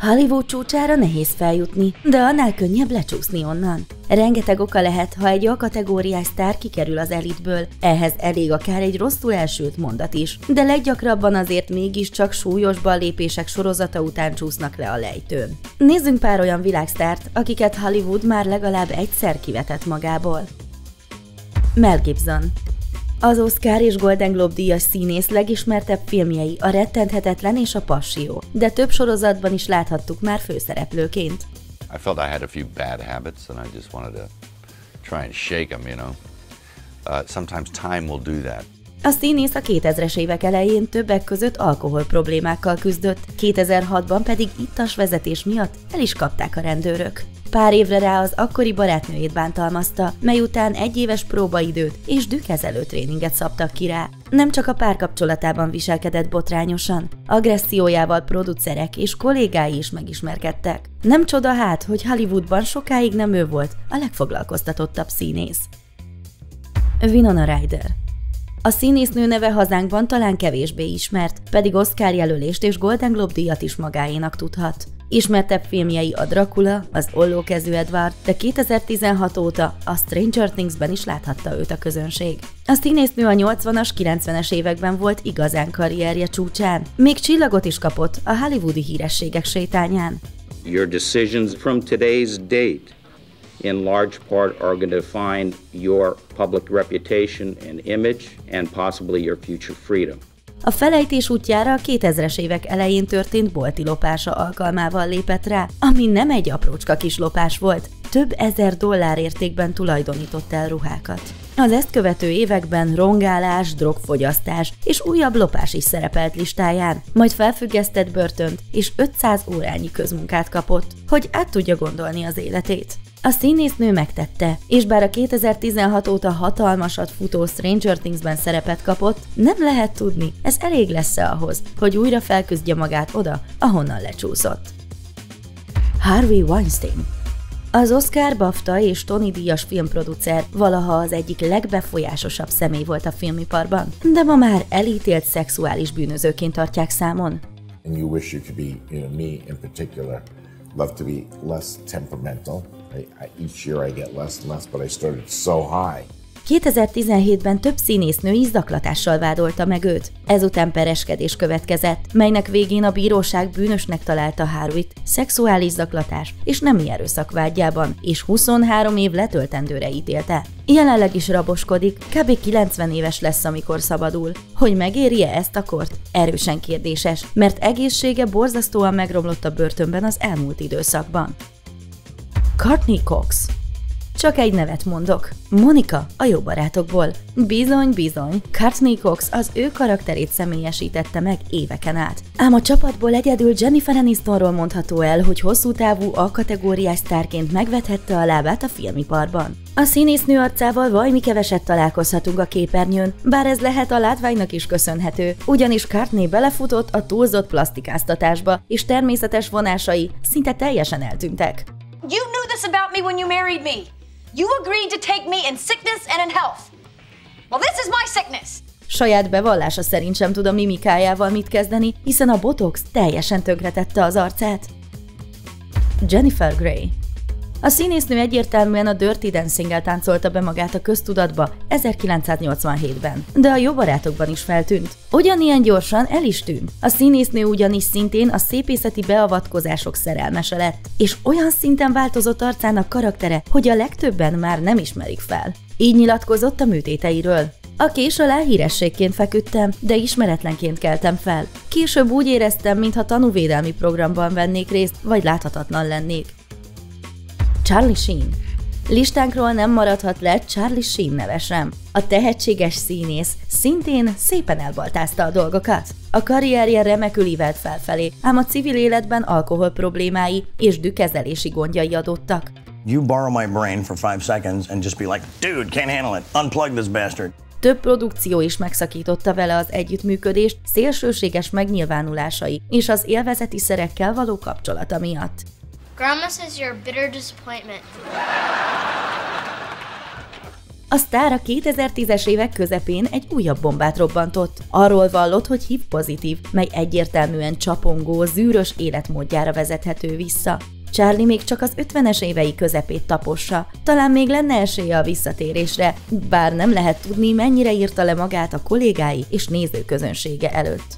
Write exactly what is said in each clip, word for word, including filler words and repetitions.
Hollywood csúcsára nehéz feljutni, de annál könnyebb lecsúszni onnan. Rengeteg oka lehet, ha egy A-kategóriás sztár kikerül az elitből, ehhez elég akár egy rosszul elsült mondat is, de leggyakrabban azért mégiscsak súlyos ballépések sorozata után csúsznak le a lejtőn. Nézzünk pár olyan világsztárt, akiket Hollywood már legalább egyszer kivetett magából. Mel Gibson. Az Oscar és Golden Globe díjas színész legismertebb filmjei a Rettenthetetlen és a Passió, de több sorozatban is láthattuk már főszereplőként. I felt I had a few bad habits and I just wanted to try and shake them, you know. Uh, sometimes time will do that. A színész a kétezres évek elején többek között alkohol problémákkal küzdött, kétezer-hatban pedig ittas vezetés miatt el is kapták a rendőrök. Pár évre rá az akkori barátnőjét bántalmazta, mely után egy éves próbaidőt és dükkezelő tréninget szabtak ki rá. Nem csak a párkapcsolatában viselkedett botrányosan, agressziójával producerek és kollégái is megismerkedtek. Nem csoda hát, hogy Hollywoodban sokáig nem ő volt a legfoglalkoztatottabb színész. Winona Ryder. A színésznő neve hazánkban talán kevésbé ismert, pedig Oscar jelölést és Golden Globe díjat is magáénak tudhat. Ismertebb filmjei a Dracula, az Ollókezű Edward, de kétezer-tizenhat óta a Stranger Thingsben is láthatta őt a közönség. A színésznő a nyolcvanas, kilencvenes években volt igazán karrierje csúcsán, még csillagot is kapott a hollywoodi hírességek sétányán. Your decisions from today's date in large part are going to define your public reputation and image and possibly your future freedom. A felejtés útjára a kétezres évek elején történt bolti lopása alkalmával lépett rá, ami nem egy aprócska kis lopás volt, több ezer dollár értékben tulajdonított el ruhákat. Az ezt követő években rongálás, drogfogyasztás és újabb lopás is szerepelt listáján, majd felfüggesztett börtönt és ötszáz órányi közmunkát kapott, hogy át tudja gondolni az életét. A színésznő megtette, és bár a kétezer-tizenhat óta hatalmasat futó Stranger Thingsben szerepet kapott, nem lehet tudni, ez elég lesz-e ahhoz, hogy újra felküzdje magát oda, ahonnan lecsúszott. Harvey Weinstein. Az Oscar, BAFTA és Tony díjas filmproducer valaha az egyik legbefolyásosabb személy volt a filmiparban, de ma már elítélt szexuális bűnözőként tartják számon. And you wish you could be, you know, me in particular, love to be less temperamental. I, I, each year I get less and less, but I started so high. kétezer-tizenhétben több színésznő is zaklatással vádolta meg őt. Ezután pereskedés következett, melynek végén a bíróság bűnösnek találta Harveyt szexuális zaklatás és nemi erőszak vádjában, és huszonhárom év letöltendőre ítélte. Jelenleg is raboskodik, kb. kilencven éves lesz, amikor szabadul. Hogy megéri-e ezt a kort? Erősen kérdéses, mert egészsége borzasztóan megromlott a börtönben az elmúlt időszakban. Courtney Cox. Csak egy nevet mondok. Monica a Jó barátokból. Bizony, bizony, Courtney Cox az ő karakterét személyesítette meg éveken át. Ám a csapatból egyedül Jennifer Anistonról mondható el, hogy hosszú távú A-kategóriás sztárként megvethette a lábát a filmiparban. A színésznő arcával vajmi keveset találkozhatunk a képernyőn, bár ez lehet a látványnak is köszönhető, ugyanis Courtney belefutott a túlzott plasztikáztatásba, és természetes vonásai szinte teljesen eltűntek. You knew this about me when you married me. You agreed to take me in sickness and in health. Well, this is my sickness. Saját bevallása szerint sem tud a mimikájával mit kezdeni, hiszen a botox teljesen tönkretette az arcát. Jennifer Grey. A színésznő egyértelműen a Dirty Dancing-el táncolta be magát a köztudatba ezerkilencszáznyolcvanhétben, de a Jó barátokban is feltűnt. Ugyanilyen gyorsan el is tűnt. A színésznő ugyanis szintén a szépészeti beavatkozások szerelmese lett, és olyan szinten változott arcának karaktere, hogy a legtöbben már nem ismerik fel. Így nyilatkozott a műtéteiről. A kés alá hírességként feküdtem, de ismeretlenként keltem fel. Később úgy éreztem, mintha tanúvédelmi programban vennék részt, vagy láthatatlan lennék. Charlie Sheen. Listánkról nem maradhat le Charlie Sheen neve sem. A tehetséges színész szintén szépen elbaltázta a dolgokat. A karrierje remekül ívelt felfelé, ám a civil életben alkohol problémái és dükkezelési gondjai adottak. You borrow my brain for five seconds and just be like, dude, can't handle it, unplug this bastard. Több produkció is megszakította vele az együttműködést szélsőséges megnyilvánulásai és az élvezeti szerekkel való kapcsolata miatt. Grandma says you're a bitter disappointment. A sztár a kétezer-tízes évek közepén egy újabb bombát robbantott. Arról vallott, hogy hív pozitív, mely egyértelműen csapongó, zűrös életmódjára vezethető vissza. Charlie még csak az ötvenes évei közepét tapossa, talán még lenne esélye a visszatérésre, bár nem lehet tudni, mennyire írta le magát a kollégái és nézőközönsége előtt.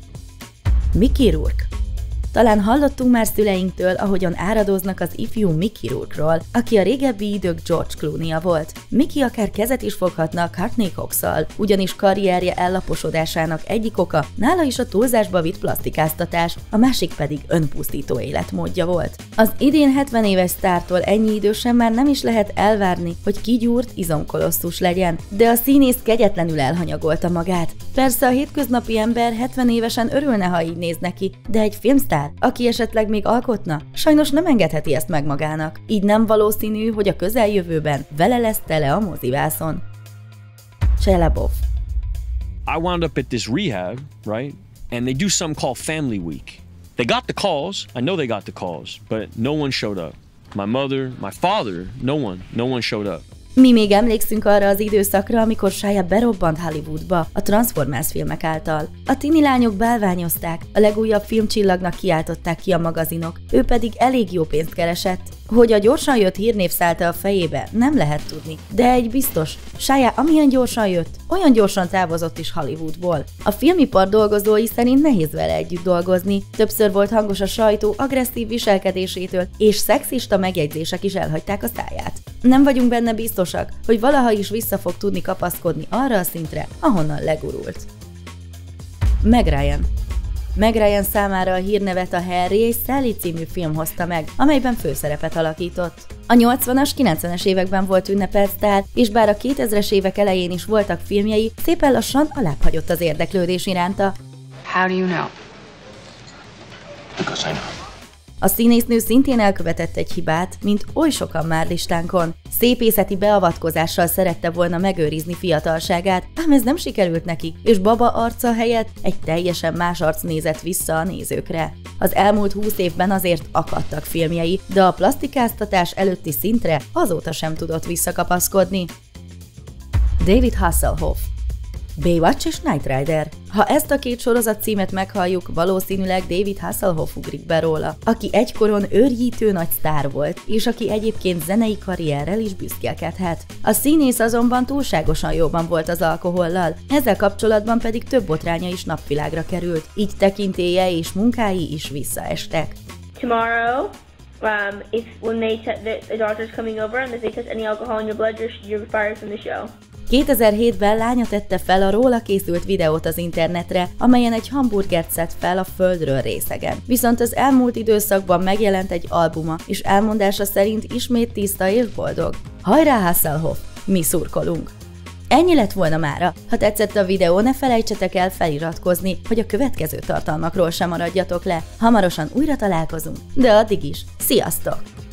Mickey Rourke. Talán hallottunk már szüleinktől, ahogyan áradoznak az ifjú Mickey Rourke-ról, aki a régebbi idők George Clooney-ja volt. Mickey akár kezet is foghatna a Courtney Cox-szal, ugyanis karrierje ellaposodásának egyik oka nála is a túlzásba vitt plasztikáztatás, a másik pedig önpusztító életmódja volt. Az idén hetven éves sztártól ennyi idősen már nem is lehet elvárni, hogy kigyúrt izomkolosszus legyen, de a színész kegyetlenül elhanyagolta magát. Persze a hétköznapi ember hetven évesen örülne, ha így néz neki, de egy filmsztár, aki esetleg még alkotna, sajnos nem engedheti ezt meg magának, így nem valószínű, hogy a közeljövőben vele lesz tele a mozivászon. Shia LaBeouf. I wound up at this rehab, right? And they do something called Family Week. They got the calls, I know they got the calls, but no one showed up. My mother, my father, no one, no one showed up. Mi még emlékszünk arra az időszakra, amikor Shia berobbant Hollywoodba a Transformers filmek által. A tini lányok bálványozták, a legújabb filmcsillagnak kiáltották ki a magazinok, ő pedig elég jó pénzt keresett. Hogy a gyorsan jött hírnév szállta a fejébe, nem lehet tudni, de egy biztos, Shia amilyen gyorsan jött, olyan gyorsan távozott is Hollywoodból. A filmipar dolgozói szerint nehéz vele együtt dolgozni, többször volt hangos a sajtó agresszív viselkedésétől, és szexista megjegyzések is elhagyták a száját. Nem vagyunk benne biztosak, hogy valaha is vissza fog tudni kapaszkodni arra a szintre, ahonnan legurult. Meg Ryan. Meg Ryan számára a hírnevet a Harry és Sally című film hozta meg, amelyben főszerepet alakított. A nyolcvanas, kilencvenes években volt ünnepelt sztár, és bár a kétezres évek elején is voltak filmjei, szépen lassan alábbhagyott az érdeklődés iránta. How do you know? Because I know. A színésznő szintén elkövetett egy hibát, mint oly sokan már listánkon. Szépészeti beavatkozással szerette volna megőrizni fiatalságát, ám ez nem sikerült neki, és baba arca helyett egy teljesen más arc nézett vissza a nézőkre. Az elmúlt húsz évben azért akadtak filmjei, de a plasztikáztatás előtti szintre azóta sem tudott visszakapaszkodni. David Hasselhoff. Baywatch és Knight Rider. Ha ezt a két sorozat címet meghalljuk, valószínűleg David Hasselhoff ugrik be róla, aki egykoron őrjítő nagy sztár volt, és aki egyébként zenei karrierrel is büszkélkedhet. A színész azonban túlságosan jóban volt az alkohollal, ezzel kapcsolatban pedig több botránya is napvilágra került, így tekintélye és munkái is visszaestek. Tomorrow, um, if when they te- the, the doctor's coming over and if they test any alcohol in your blood, you're, you're fired from the show. kétezer-hétben lánya tette fel a róla készült videót az internetre, amelyen egy hamburgert szed fel a földről részegen. Viszont az elmúlt időszakban megjelent egy albuma, és elmondása szerint ismét tiszta és boldog. Hajrá Hasselhoff! Mi szurkolunk! Ennyi lett volna mára. Ha tetszett a videó, ne felejtsetek el feliratkozni, hogy a következő tartalmakról sem maradjatok le. Hamarosan újra találkozunk, de addig is, sziasztok!